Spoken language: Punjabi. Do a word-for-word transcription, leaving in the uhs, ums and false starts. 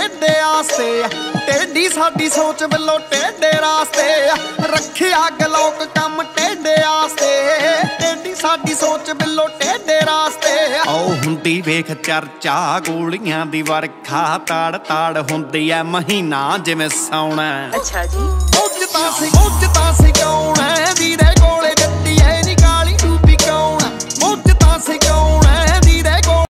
ਟੇਢੇ ਆਸਤੇ ਟੇਢੀ ਸਾਡੀ ਸੋਚ ਵੱਲੋਂ ਟੇਢੇ ਰਾਸਤੇ ਰੱਖਿਆ ਗਲੋਕ ਕੰਮ ਟੇਢੇ ਆਸਤੇ ਟੇਢੀ ਸਾਡੀ ਸੋਚ ਵੱਲੋਂ ਟੇਢੇ ਰਾਸਤੇ ਆਓ ਹੁੰਦੀ ਵੇਖ ਚਰਚਾ ਗੋਲੀਆਂ ਦੀ ਵਰਖਾ ਤਾੜ ਤਾੜ ਹੁੰਦੀ ਐ ਮਹੀਨਾ ਜਿਵੇਂ ਸੌਣਾ। ਅੱਛਾ ਜੀ। ਉੱਜ ਤਾਂ ਸੀ ਉੱਜ ਤਾਂ